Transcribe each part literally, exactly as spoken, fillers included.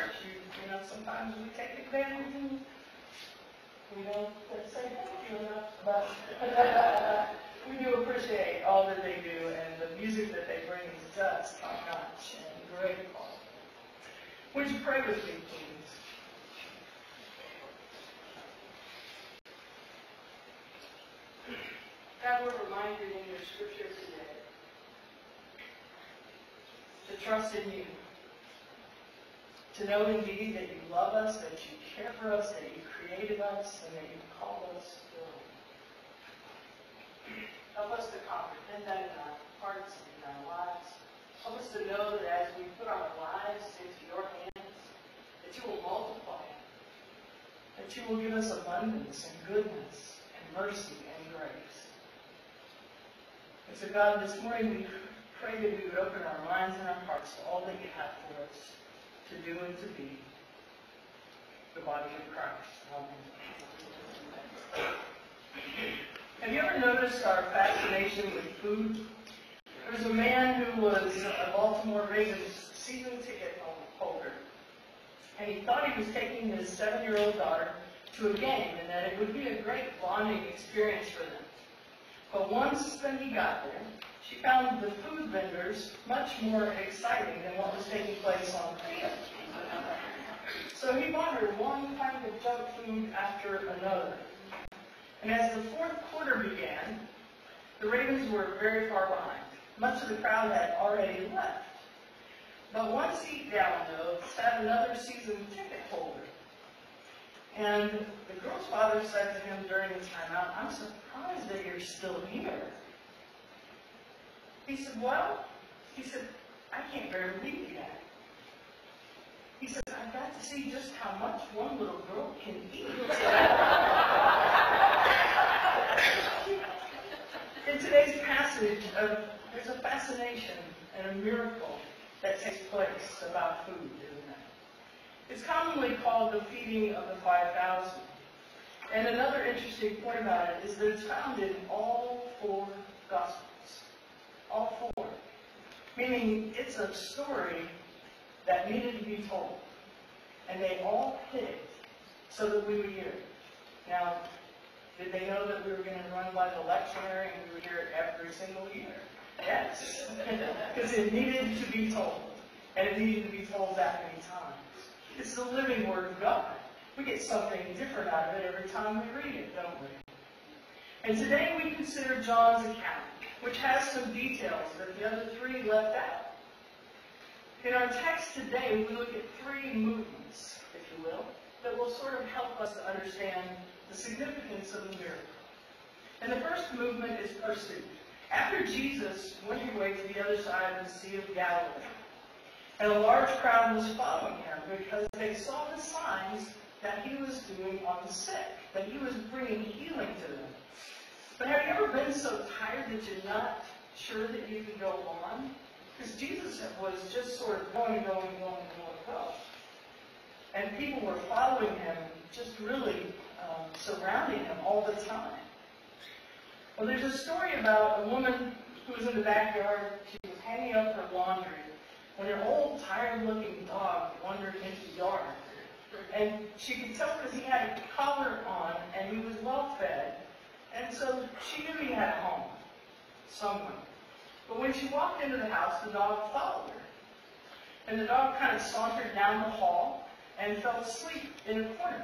church. You, you know, sometimes we take advantage and we don't say thank you enough, but we do appreciate all that they do, and the music that they bring is just top-notch and great quality. Would you pray with me, please? God, we're reminded in your scripture today to trust in you, to know indeed that you love us, that you care for us, that you created us, and that you called us your own. Help us to comprehend that in our hearts and in our lives. Help us to know that as we put our lives into your hands, that you will multiply it, that you will give us abundance and goodness and mercy and grace. And so, God, this morning we pray that we would open our minds and our hearts to all that you have for us to do and to be the body of Christ. Amen. Have you ever noticed our fascination with food? There was a man who was a Baltimore Ravens season ticket holder, and he thought he was taking his seven-year-old daughter to a game and that it would be a great bonding experience for them. But once then he got there, she found the food vendors much more exciting than what was taking place on the field. So he bought her one kind of junk food after another. And as the fourth quarter began, the Ravens were very far behind. Much of the crowd had already left. But one seat down, though, sat another season ticket holder. And the girl's father said to him during the timeout, "I'm surprised that you're still here." He said, "Well," he said, "I can't bear to leave you." He said, "I've got to see just how much one little girl can eat." In today's passage, uh, there's a fascination and a miracle that takes place about food, isn't it? It's commonly called the feeding of the five thousand. And another interesting point about it is that it's found in all four Gospels. All four. Meaning it's a story that needed to be told. And they all hit it so that we would hear it. Now, did they know that we were going to run by the lectionary and we would hear it every single year? Yes. Because it needed to be told. And it needed to be told that many times. It's the living Word of God. We get something different out of it every time we read it, don't we? And today we consider John's account, which has some details that the other three left out. In our text today, we look at three movements, if you will, that will sort of help us to understand the significance of the miracle. And the first movement is pursuit. After Jesus went away to the other side of the Sea of Galilee, and a large crowd was following him because they saw the signs that he was doing on the sick, that he was bringing healing to them. But have you ever been so tired that you're not sure that you can go on? Because Jesus was just sort of going, going, going, going, going. And people were following him, just really um, surrounding him all the time. Well, there's a story about a woman who was in the backyard. She was hanging up her laundry when an old, tired-looking dog wandered into the yard. And she could tell because he had a collar on and he was well-fed. And so she knew he had a home somewhere. But when she walked into the house, the dog followed her. And the dog kind of sauntered down the hall and fell asleep in a corner.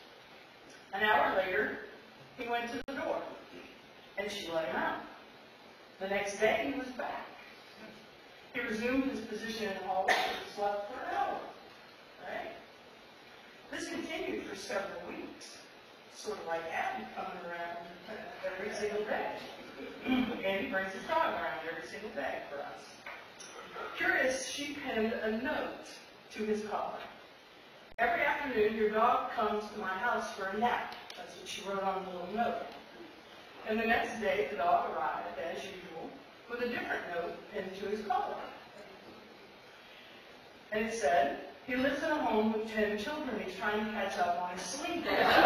An hour later, he went to the door, and she let him out. The next day, he was back. He resumed his position in the hallway and slept for an hour. Right? This continued for several weeks, sort of like Abby coming around every single day. And he brings his dog around every single day for us. Curious, she penned a note to his collar. Every afternoon, your dog comes to my house for a nap. That's what she wrote on the little note. And the next day, the dog arrived, as usual, with a different note pinned to his collar. And it said, he lives in a home with ten children. He's trying to catch up on his sleep.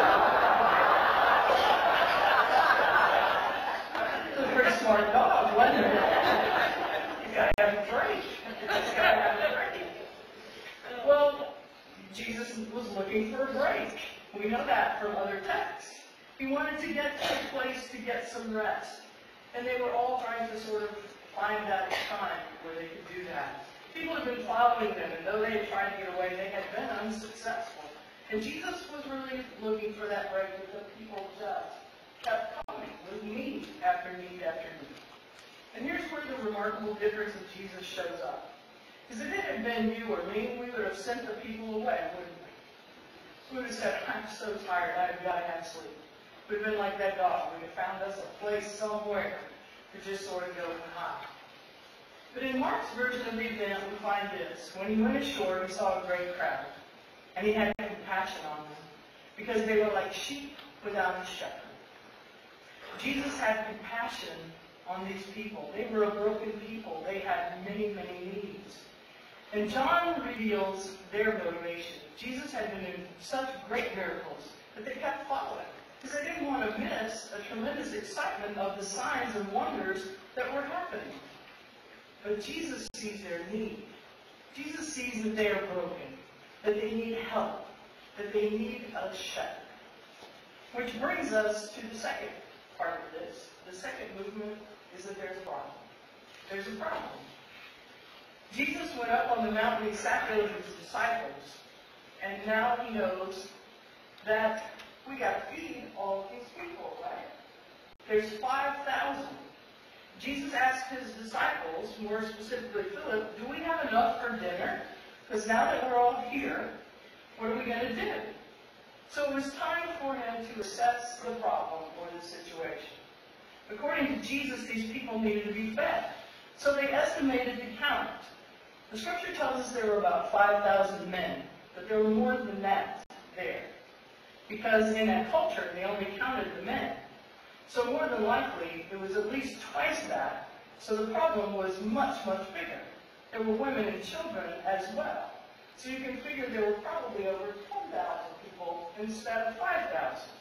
It's a pretty smart dog, wasn't it? He's got to have a break. He's got to have a break. Well, Jesus was looking for a break. We know that from other texts. He wanted to get to a place to get some rest. And they were all trying to sort of find that time where they could do that. People had been following them, and though they had tried to get away, they had been unsuccessful. And Jesus was really looking for that break, but the people just kept coming with need after need after need. And here's where the remarkable difference of Jesus shows up. Because if it had been you or me, we would have sent the people away, wouldn't we? We would have said, I'm so tired, I've got to have sleep. We'd have been like that dog. We would have found us a place somewhere to just sort of go and hide. But in Mark's version of the event, we find this. When he went ashore, he saw a great crowd. And he had compassion on them, because they were like sheep without a shepherd. Jesus had compassion on these people. They were a broken people. They had many, many needs. And John reveals their motivation. Jesus had been doing such great miracles that they kept following, because they didn't want to miss a tremendous excitement of the signs and wonders that were happening. But Jesus sees their need. Jesus sees that they are broken, that they need help, that they need a shepherd. Which brings us to the second part of this. The second movement is that there's a problem. There's a problem. Jesus went up on the mountain, he sat there with his disciples, and now he knows that we got to feed all of these people, right? There's five thousand. Jesus asked his disciples, more specifically Philip, do we have enough for dinner? Because now that we're all here, what are we going to do? So it was time for him to assess the problem or the situation. According to Jesus, these people needed to be fed. So they estimated the count. The scripture tells us there were about five thousand men, but there were more than that there. Because in that culture, they only counted the men. So more than likely, it was at least twice that. So the problem was much, much bigger. There were women and children as well. So you can figure there were probably over ten thousand people instead of five thousand.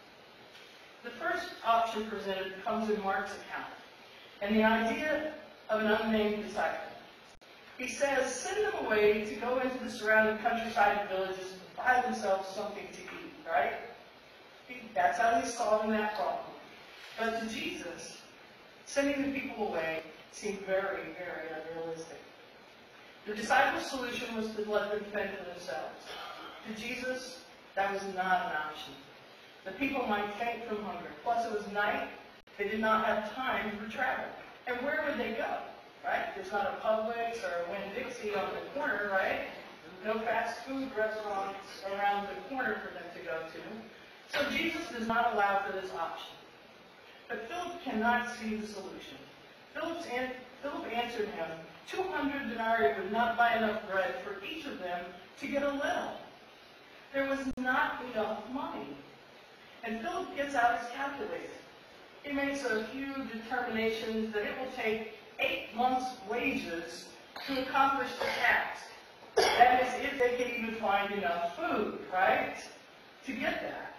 The first option presented comes in Mark's account, and the idea of an unnamed disciple. He says, send them away to go into the surrounding countryside and villages and buy themselves something to eat, right? That's how he's solving that problem. But to Jesus, sending the people away seemed very, very unrealistic. The disciples' solution was to let them fend for themselves. To Jesus, that was not an option. The people might faint from hunger. Plus, it was night. They did not have time for travel. And where would they go, right? There's not a Publix or a Winn-Dixie on the corner, right? No fast food restaurants around the corner for them to go to. So Jesus does not allow for this option. But Philip cannot see the solution. Philip's an- Philip answered him, two hundred denarii would not buy enough bread for each of them to get a little. There was not enough money. And Philip gets out his calculator. He makes a few determinations that it will take eight months' wages to accomplish the task. That is, if they can even find enough food, right, to get that.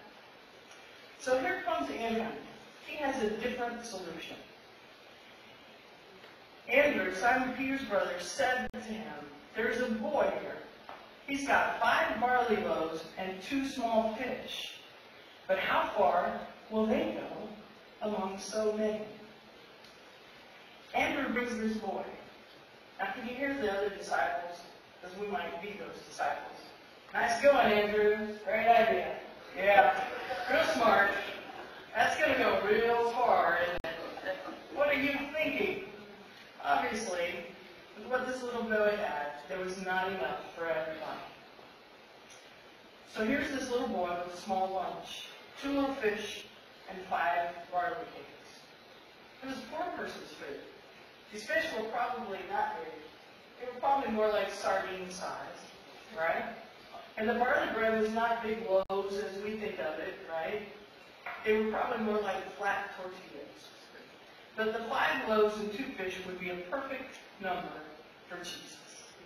So here comes Andrew. He has a different solution. Andrew, Simon Peter's brother, said to him, there's a boy here. He's got five barley loaves and two small fish. But how far will they go among so many? Andrew brings this boy. Now, can you hear the other disciples? Because we might be those disciples. Nice going, Andrew. Great idea. Yeah, real smart. That's going to go real far, isn't it? What are you thinking? Obviously, with what this little boy had, there was not enough for everybody. So here's this little boy with a small lunch, two little fish, and five barley cakes. It was a poor person's food. These fish were probably not big. They were probably more like sardine size, right? And the barley bread was not big loaves as we think of it, right? They were probably more like flat tortillas. But the five loaves and two fish would be a perfect number for Jesus.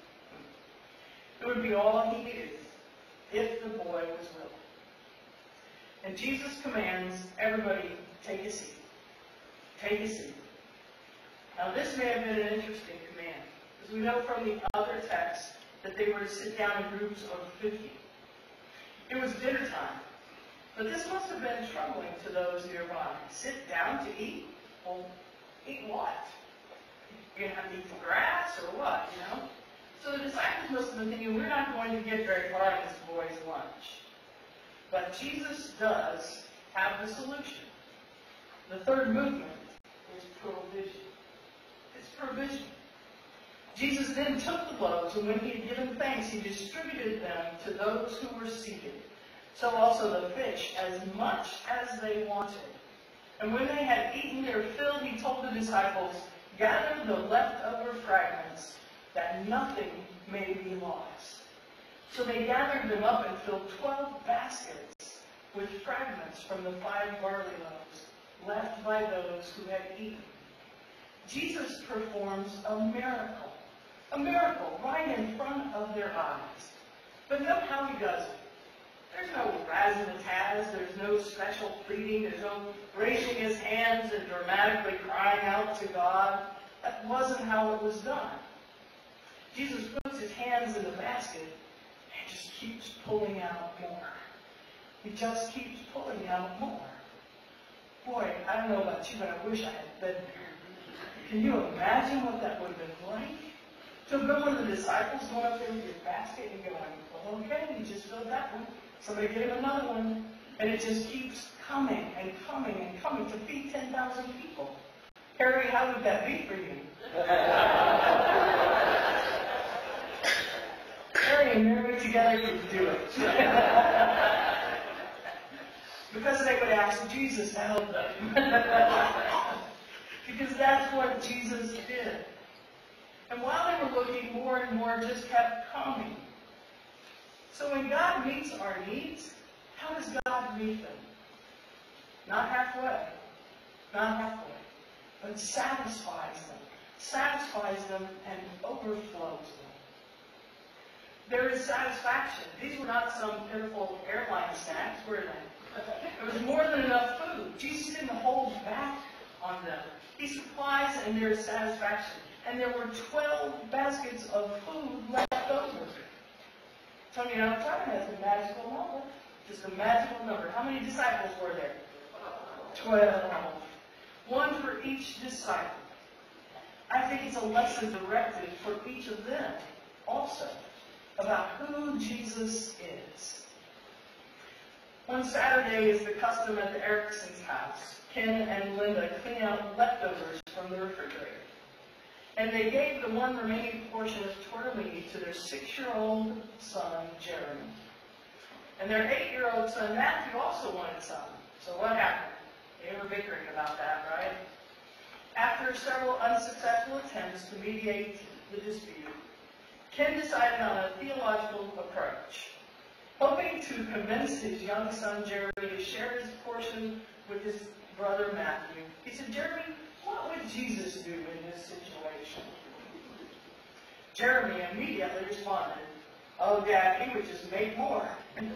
It would be all he needed if the boy was willing. And Jesus commands everybody, take a seat. Take a seat. Now this may have been an interesting command, because we know from the other text that they were to sit down in groups of fifty. It was dinner time, but this must have been troubling to those nearby. Sit down to eat? Well, eat what? You're going to have to eat the grass or what, you know? So the disciples must have been thinking, we're not going to get very far in this boy's lunch. But Jesus does have the solution. The third movement is provision. It's provision. Jesus then took the loaves, and when he had given thanks, he distributed them to those who were seated. So also the fish, as much as they wanted. And when they had eaten their fill, he told the disciples, gather the leftover fragments, that nothing may be lost. So they gathered them up and filled twelve baskets with fragments from the five barley loaves left by those who had eaten. Jesus performs a miracle. A miracle right in front of their eyes. But note how he does it. There's no razzmatazz, there's no special pleading, there's no raising his hands and dramatically crying out to God. That wasn't how it was done. Jesus puts his hands in the basket and just keeps pulling out more. He just keeps pulling out more. Boy, I don't know about you, but I wish I had been there. Can you imagine what that would have been like? So go one of the disciples going up there with your basket and going, well, okay, you just filled that one. Somebody get him another one. And it just keeps coming and coming and coming to feed ten thousand people. Harry, how would that be for you? Harry and Mary together could do it. Because they would ask Jesus to help them. Because that's what Jesus did. And while they were looking, more and more just kept coming. So when God meets our needs, how does God meet them? Not halfway. Not halfway. But satisfies them. Satisfies them and overflows them. There is satisfaction. These were not some pitiful airline snacks, were they? It was more than enough food. Jesus didn't hold back on them. He supplies and there is satisfaction. And there were twelve baskets of food left over. Tony, you know, time has a magical number. Just a magical number. How many disciples were there? Twelve. One for each disciple. I think it's a lesson directed for each of them also about who Jesus is. One Saturday is the custom at the Erickson's house. Ken and Linda clean out leftovers from the refrigerator. And they gave the one remaining portion of tortellini to their six-year-old son, Jeremy. And their eight-year-old son, Matthew, also wanted some. So what happened? They were bickering about that, right? After several unsuccessful attempts to mediate the dispute, Ken decided on a theological approach. Hoping to convince his young son, Jeremy, to share his portion with his brother, Matthew, he said, Jeremy, what would Jesus do in this situation? Jeremy immediately responded, oh, Dad, he would just make more. And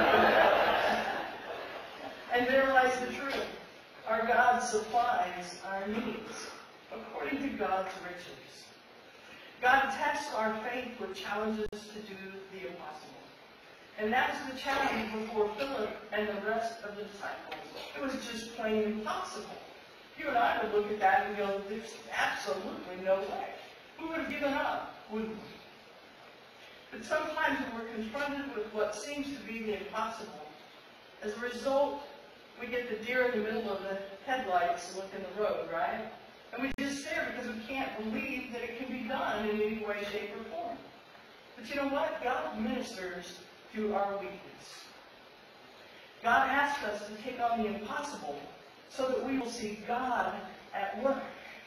there lies the truth. Our God supplies our needs according to God's riches. God tests our faith with challenges to do the impossible. And that was the challenge before Philip and the rest of the disciples. It was just plain impossible. You and I would look at that and go, there's absolutely no way. We would have given up, wouldn't we? But sometimes when we're confronted with what seems to be the impossible, as a result, we get the deer in the middle of the headlights look in the road, right? And we just stare because we can't believe that it can be done in any way, shape, or form. But you know what? God ministers through our weakness. God asks us to take on the impossible so that we will see God at work.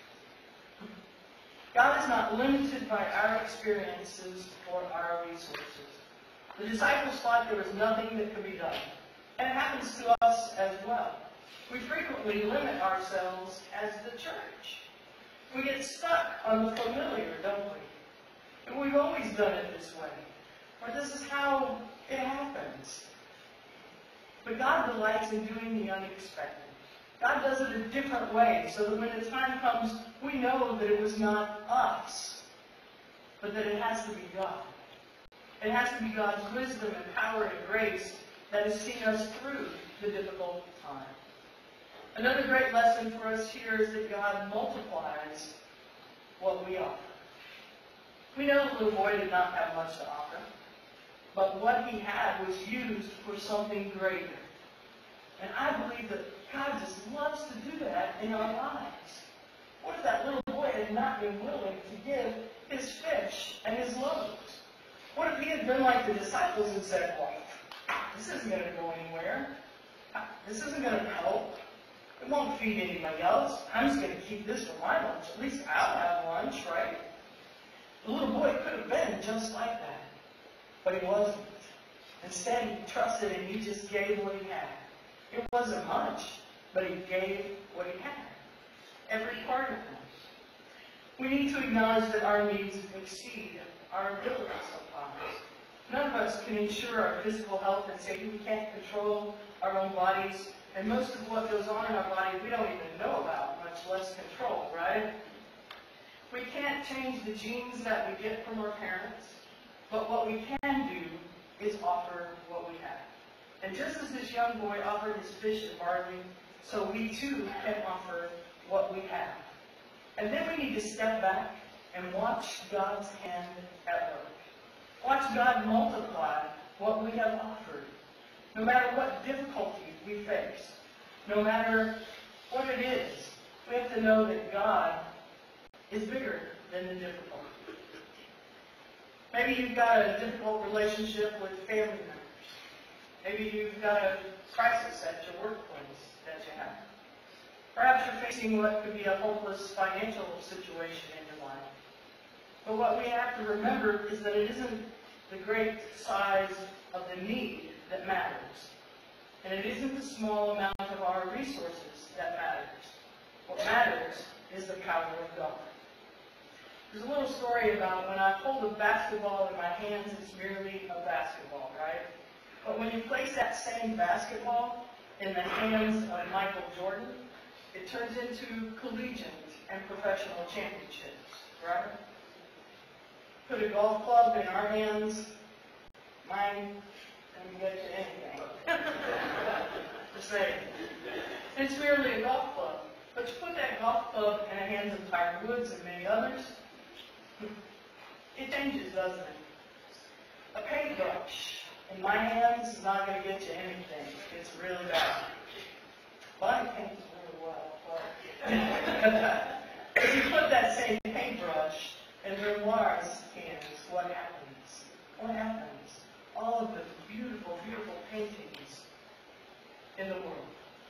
God is not limited by our experiences or our resources. The disciples thought there was nothing that could be done. And it happens to us as well. We frequently limit ourselves as the church. We get stuck on the familiar, don't we? And we've always done it this way. Or this is how it happens. But God delights in doing the unexpected. God does it a different way, so that when the time comes, we know that it was not us, but that it has to be God. It has to be God's wisdom and power and grace that has seen us through the difficult time. Another great lesson for us here is that God multiplies what we offer. We know the little boy did not have much to offer, but what he had was used for something greater. And I believe that God just loves to do that in our lives. What if that little boy had not been willing to give his fish and his loaves? What if he had been like the disciples and said, well, this isn't going to go anywhere. This isn't going to help. It won't feed anybody else. I'm just going to keep this for my lunch. At least I'll have lunch, right? The little boy could have been just like that. But he wasn't. Instead, he trusted and he just gave what he had. It wasn't much, but he gave what he had. Every part of him. We need to acknowledge that our needs exceed our abilities sometimes. None of us can ensure our physical health and safety. We can't control our own bodies. And most of what goes on in our bodies we don't even know about, much less control, right? We can't change the genes that we get from our parents. But what we can do is offer what we have. And just as this young boy offered his fish and barley, so we too can offer what we have. And then we need to step back and watch God's hand at work. Watch God multiply what we have offered. No matter what difficulty we face, no matter what it is, we have to know that God is bigger than the difficulty. Maybe you've got a difficult relationship with family members. Maybe you've got a crisis at your workplace that you have. Perhaps you're facing what could be a hopeless financial situation in your life. But what we have to remember is that it isn't the great size of the need that matters. And it isn't the small amount of our resources that matters. What matters is the power of God. There's a little story about when I hold a basketball in my hands, it's merely a basketball, right? But when you place that same basketball in the hands of Michael Jordan, it turns into collegiate and professional championships, right? Put a golf club in our hands, mine doesn't get to anything. Just saying. It's merely a golf club. But you put that golf club in the hands of Tiger Woods and many others, it changes, doesn't it? A paintbrush in my hands is not going to get you anything. It's really bad. Well, I paint really well. But if you put that same paintbrush in Renoir's hands, what happens? What happens? All of the beautiful, beautiful paintings in the world.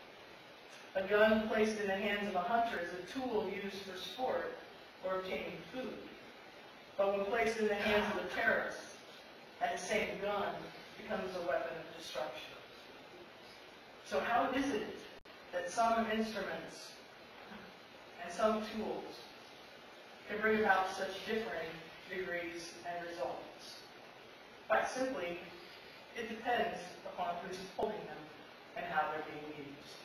A gun placed in the hands of a hunter is a tool used for sport or obtaining food. But when placed in the hands of a terrorist, that same gun becomes a weapon of destruction. So how is it that some instruments and some tools can bring about such differing degrees and results? Quite simply, it depends upon who's holding them and how they're being used.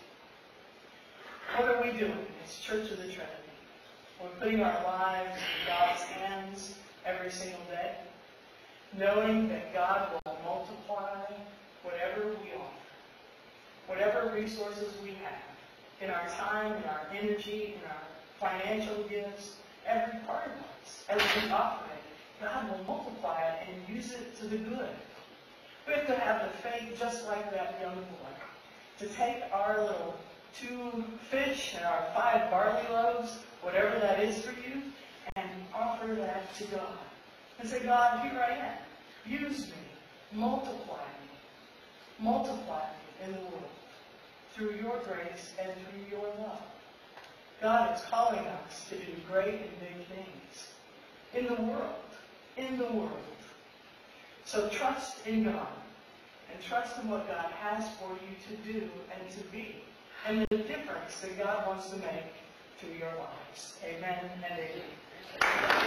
What are we doing as Church of the Trinity? We're putting our lives in God's hands every single day, knowing that God will multiply whatever we offer, whatever resources we have, in our time, in our energy, in our financial gifts, every part of us, as we operate. God will multiply it and use it to the good. We have to have the faith just like that young boy, to take our little two fish and our five barley loaves, whatever that is for you, and offer that to God. And say, God, here I am. Use me. Multiply me. Multiply me in the world through your grace and through your love. God is calling us to do great and big things in the world. In the world. So trust in God and trust in what God has for you to do and to be, and the difference that God wants to make to your lives. Amen and amen.